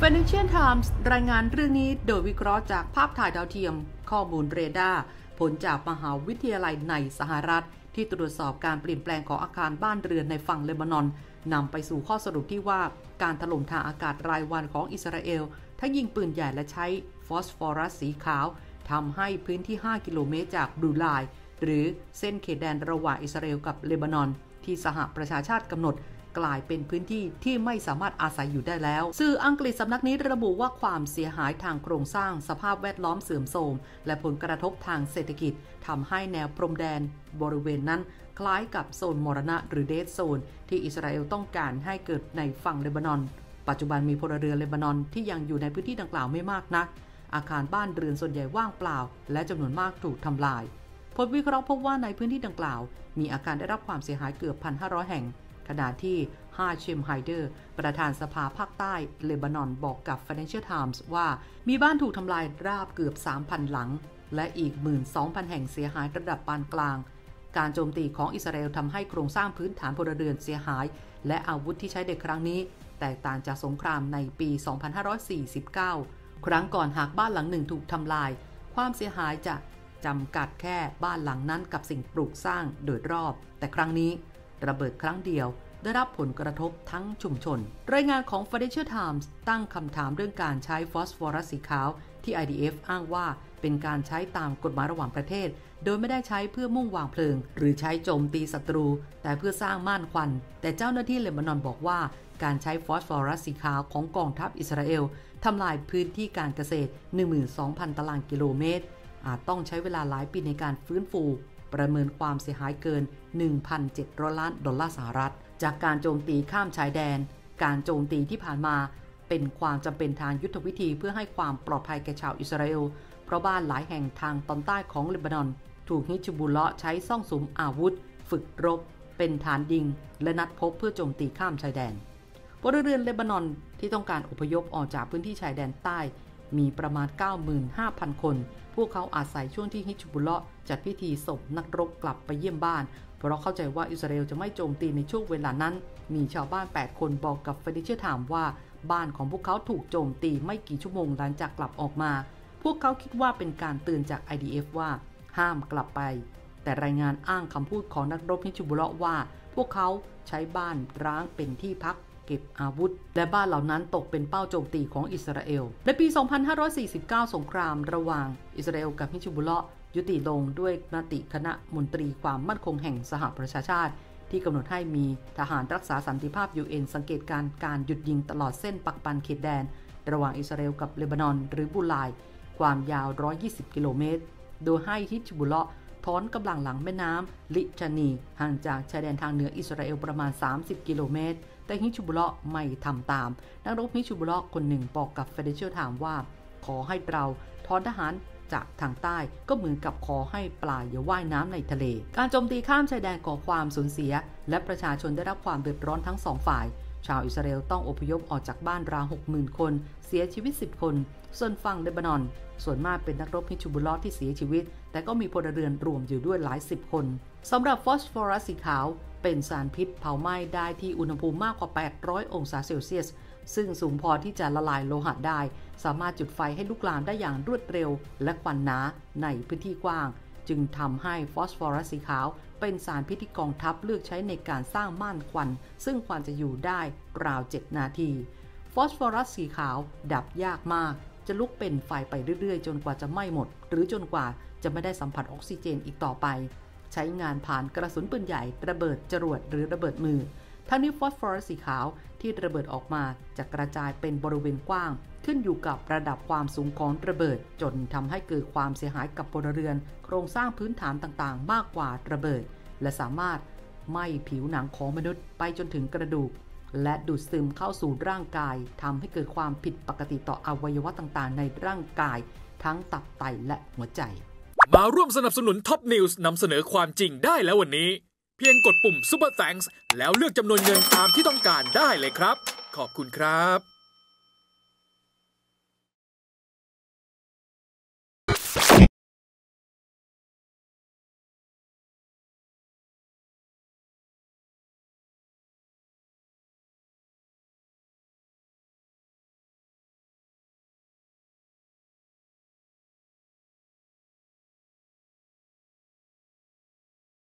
Financial Times รายงานเรื่องนี้โดยวิเคราะห์จากภาพถ่ายดาวเทียมข้อมูลเรดาร์ผลจากมหาวิทยาลัยในสหรัฐที่ตรวจสอบการเปลี่ยนแปลงของอาคารบ้านเรือนในฝั่งเลบานอนนำไปสู่ข้อสรุปที่ว่าการถล่มทางอากาศรายวันของอิสราเอลทั้งยิงปืนใหญ่และใช้ฟอสฟอรัสสีขาวทำให้พื้นที่5กิโลเมตรจากบลูไลน์หรือเส้นเขตแดนระหว่างอิสราเอลกับเลบานอนที่สหประชาชาติกำหนดกลายเป็นพื้นที่ที่ไม่สามารถอาศัยอยู่ได้แล้วสื่ออังกฤษสำนักนี้ระบุว่าความเสียหายทางโครงสร้างสภาพแวดล้อมเสื่อมโทรมและผลกระทบทางเศรษฐกิจทำให้แนวพรมแดนบริเวณนั้นคล้ายกับโซนมรณะหรือเดดโซนที่อิสราเอลต้องการให้เกิดในฝั่งเลบานอนปัจจุบันมีพลเรือนเลบานอนที่ยังอยู่ในพื้นที่ดังกล่าวไม่มากนักอาคารบ้านเรือนส่วนใหญ่ว่างเปล่าและจำนวนมากถูกทำลายผลวิเคราะห์พบว่าในพื้นที่ดังกล่าวมีอาคารได้รับความเสียหายเกือบ 1,500 แห่งขณะที่ฮาชิมไฮเดอร์ประธานสภาภาคใต้เลบานอนบอกกับ Financial Times ว่ามีบ้านถูกทำลายราบเกือบ 3,000 หลังและอีก 12,000 แห่งเสียหายระดับปานกลางการโจมตีของอิสราเอลทำให้โครงสร้างพื้นฐานพลเรือนเสียหายและอาวุธที่ใช้ในครั้งนี้แตกต่างจากสงครามในปี 2549 ครั้งก่อนหากบ้านหลังหนึ่งถูกทำลายความเสียหายจะจำกัดแค่บ้านหลังนั้นกับสิ่งปลูกสร้างโดยรอบแต่ครั้งนี้ระเบิดครั้งเดียวได้รับผลกระทบทั้งชุมชนรายงานของ Financial Times ตั้งคำถามเรื่องการใช้ฟอสฟอรัสสีขาวที่ IDF อ้างว่าเป็นการใช้ตามกฎหมายระหว่างประเทศโดยไม่ได้ใช้เพื่อมุ่งวางเพลิงหรือใช้โจมตีศัตรูแต่เพื่อสร้างม่านควันแต่เจ้าหน้าที่เลบานอนบอกว่าการใช้ฟอสฟอรัสสีขาวของกองทัพอิสราเอลทำลายพื้นที่การเกษตร 12,000 ตารางกิโลเมตรอาจต้องใช้เวลาหลายปีในการฟื้นฟูประเมินความเสียหายเกิน 1,700 ล้านดอลลาร์สหรัฐจากการโจมตีข้ามชายแดนการโจมตีที่ผ่านมาเป็นความจำเป็นทางยุทธวิธีเพื่อให้ความปลอดภัยแก่ชาวอิสราเอลเพราะบ้านหลายแห่งทางตอนใต้ของเลบานอนถูกฮิซบุลเลาะห์ใช้ซ่องสุมอาวุธฝึกรบเป็นฐานยิงและนัดพบเพื่อโจมตีข้ามชายแดนพลเรือนเลบานอนที่ต้องการอพยพออกจากพื้นที่ชายแดนใต้มีประมาณ 95,000 คนพวกเขาอาศัยช่วงที่ฮิซบุลเลาะห์จัดพิธีส่งนักรบกลับไปเยี่ยมบ้านเพราะเข้าใจว่าอิสราเอลจะไม่โจมตีในช่วงเวลานั้นมีชาวบ้าน8คนบอกกับ Financial Times ว่าบ้านของพวกเขาถูกโจมตีไม่กี่ชั่วโมงหลังจากกลับออกมาพวกเขาคิดว่าเป็นการเตือนจาก IDF ว่าห้ามกลับไปแต่รายงานอ้างคำพูดของนักรบฮิซบุลเลาะห์ว่าพวกเขาใช้บ้านร้างเป็นที่พักเก็บอาวุธและบ้านเหล่านั้นตกเป็นเป้าโจมตีของอิสราเอลในปี 2549 สงครามระหว่างอิสราเอลกับฮิซบุลเลาะห์ยุติลงด้วยมติคณะมนตรีความมั่นคงแห่งสหประชาชาติที่กำหนดให้มีทหารรักษาสันติภาพ UN สังเกตการหยุดยิงตลอดเส้นปักปันเขตแดนระหว่างอิสราเอลกับเลบานอนหรือบลูไลน์ความยาว 120 กิโลเมตรโดยให้ฮิซบุลเลาะห์ถอนกำลังหลังแม่น้ำลิชานีห่างจากชายแดนทางเหนืออิสราเอลประมาณ 30 กิโลเมตรแต่ฮิซบุลเลาะห์ไม่ทำตามนักรบฮิซบุลเลาะห์คนหนึ่งบอกกับ Financial Times ว่าขอให้เราถอนทหารจากทางใต้ก็เหมือนกับขอให้ปลาอย่าว่ายน้ำในทะเลการโจมตีข้ามชายแดนก่อความสูญเสียและประชาชนได้รับความเดือดร้อนทั้งสองฝ่ายชาวอิสราเอลต้องอพยพออกจากบ้านราว 60,000 คนเสียชีวิต10 คนส่วนฝั่งเลบานอนส่วนมากเป็นนักรบฮิซบุลเลาะห์ที่เสียชีวิตแต่ก็มีพลเรือนรวมอยู่ด้วยหลาย10 คนสำหรับฟอสฟอรัสสีขาวเป็นสารพิษเผาไหม้ได้ที่อุณหภูมิมากกว่า800 องศาเซลเซียสซึ่งสูงพอที่จะละลายโลหะได้สามารถจุดไฟให้ลุกลามได้อย่างรวดเร็วและควันหนาในพื้นที่กว้างจึงทำให้ฟอสฟอรัสสีขาวเป็นสารพิษที่กองทัพเลือกใช้ในการสร้างม่านควันซึ่งควันจะอยู่ได้ราว7 นาทีฟอสฟอรัสสีขาวดับยากมากจะลุกเป็นไฟไปเรื่อยๆจนกว่าจะไหม้หมดหรือจนกว่าจะไม่ได้สัมผัสออกซิเจนอีกต่อไปใช้งานผ่านกระสุนปืนใหญ่ระเบิดจรวดหรือระเบิดมือทั้งนี้ฟอสฟอรัสสีขาวที่ระเบิดออกมาจะกระจายเป็นบริเวณกว้างขึ้นอยู่กับระดับความสูงของระเบิดจนทำให้เกิดความเสียหายกับพลเรือนโครงสร้างพื้นฐานต่างๆมากกว่าระเบิดและสามารถไหม้ผิวหนังของมนุษย์ไปจนถึงกระดูกและดูดซึมเข้าสู่ร่างกายทำให้เกิดความผิดปกติต่ออวัยวะต่างๆในร่างกายทั้งตับไตและหัวใจมาร่วมสนับสนุนท็อปนิวส์นำเสนอความจริงได้แล้ววันนี้เพียงกดปุ่ม Super Thanks แล้วเลือกจำนวนเงินตามที่ต้องการได้เลยครับขอบคุณครับ